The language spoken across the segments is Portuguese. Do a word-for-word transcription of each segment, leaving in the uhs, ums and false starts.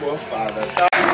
Gorfada.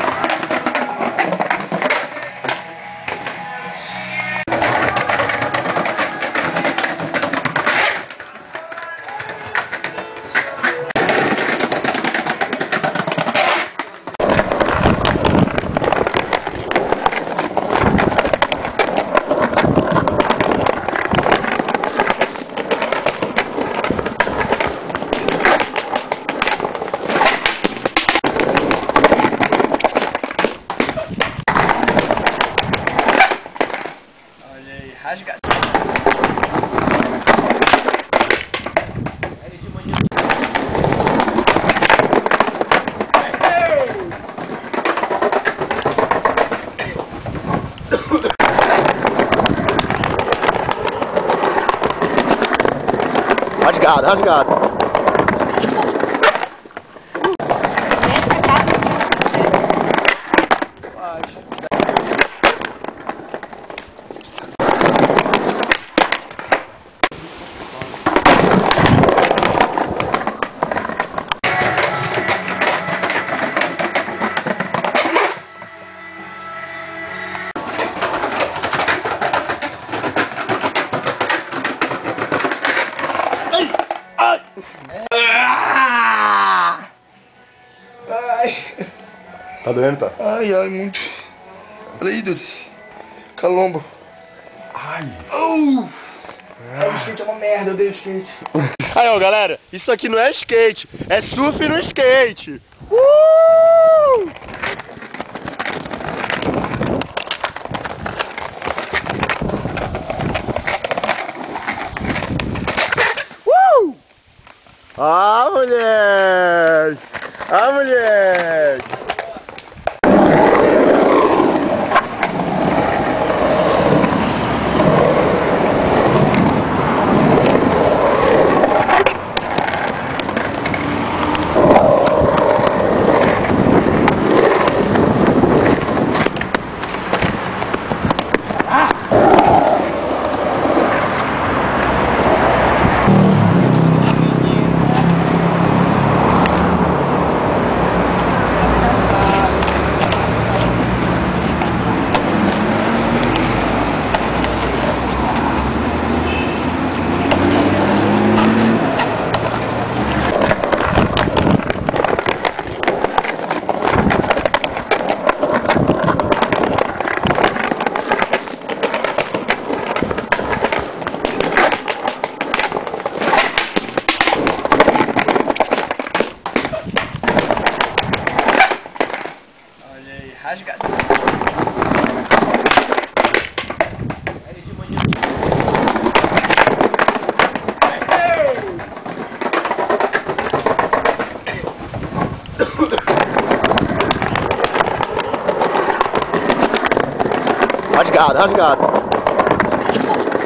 Rasgado. Rasgado, rasgado. Tá doendo, tá? Ai, ai, muito. Olha aí, Dudu. Calombo. Ai. Oh! Ai, o skate é uma merda, eu odeio skate. Aí, ó, galera, isso aqui não é skate, é surf no skate. Uh! Uh! Ah, mulher! Ah, mulher! Rasgado. Rasgado, rasgado.